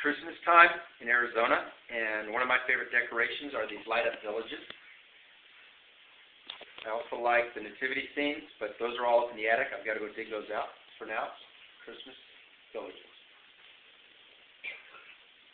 Christmas time in Arizona, and one of my favorite decorations are these light-up villages. I also like the nativity scenes, but those are all up in the attic. I've got to go dig those out. For now, Christmas villages.